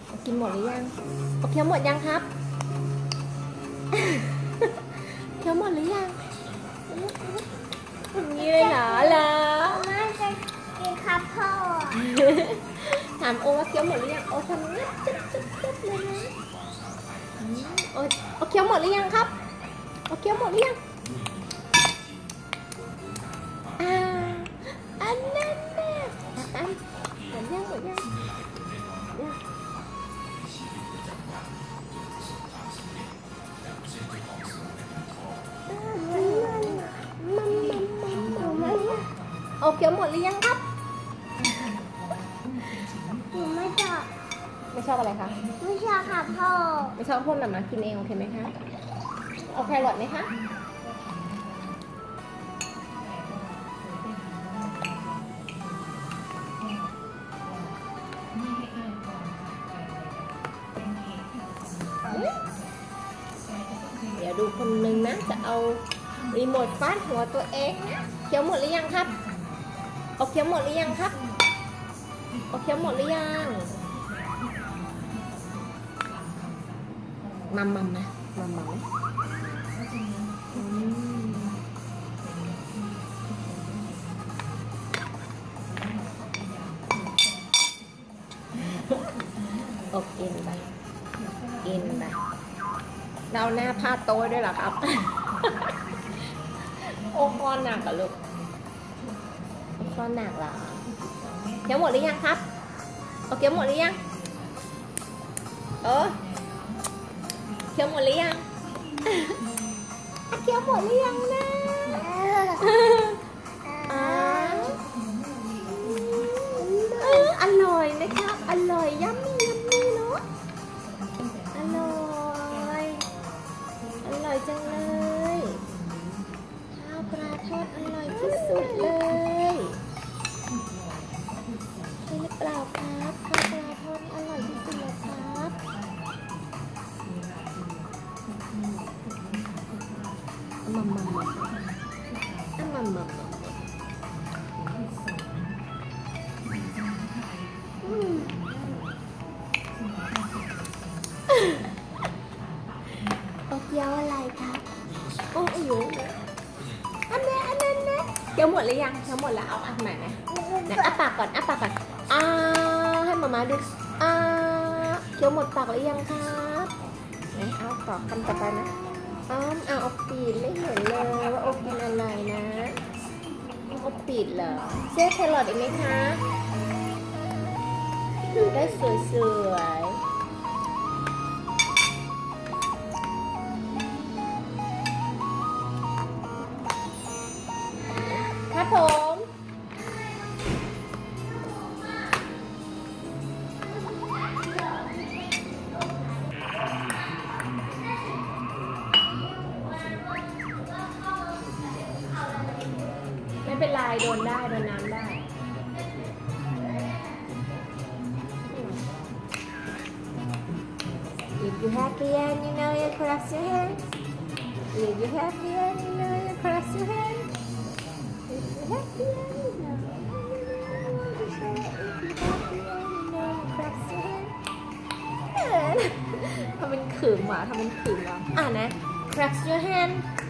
กินหมดหรือยังโอเคหมดยังครับเคี้ยวหมดหรือยังอย่างนี้เลยเหรอไม่จะกินครับพ่อถามโอว่าเคี้ยวหมดหรือยังโอทำเงี้ยจุ๊บเลยนะโอเคี้ยวหมดหรือยังครับโอเคี้ยวหมดหรือยังอันนั้นแน่อันหมดยังโอเคี้ยวหมดหรือยังครับหนูไม่ชอบอะไรคะไม่ชอบค่ะพ่อไม่ชอบพ่นแบบนั้นกินเองโอเคไหมคะเอาแครอทไหมคะเดี๋ยวดูคนนึงนะจะเอารีโมทฟาดหัวตัวเองนะเคี้ยวหมดหรือยังครับเอาเคี้ยวหมดหรือยังครับเอาเคี้ยวหมดหรือยังมัมนะมัมโอเคไปกินไปเราหน้าพาดโต๊ะด้วยหรอครับโอ้ก้อนหนักอะลูกก้อนหนักเหรอเคี้ยวหมดหรือยังครับโอเคหมดหรือยังเคี้ยวหมดหรือยังเคี้ยวหมดหรือยังนะอร่อยนะครับอร่อยยัมมี่เนาะอร่อยจังเลยข้าวปลาทอดอร่อยที่สุดเลยใช่หรือเปล่าครับข้าวปลาทอดอร่อยที่สุดเลยครับมัมโอเคี้ยวอะไรครับโอ้ยอันนั้นเคี้ยวหมดหรือยังเคี้ยวหมดแล้วเอาอันไหนนะอ้าปากก่อนให้มาม่าดูเคี้ยวหมดปากหรือยังครับเอาต่อคำต่อไปนะเอาปีดไม่เห็นเลยว่าโอกินอะไรนะโอปีดเหรอเชื่อแครอทอีกไหมคะได้สวยครับผมไม่เป็นไรโดนน้ำได้If you happy and you know you clap your hands. If you happy and you know you clap your hands. If you happy and you know you clap your hands. ทำเป็นขืมว่ะนะ clap your hand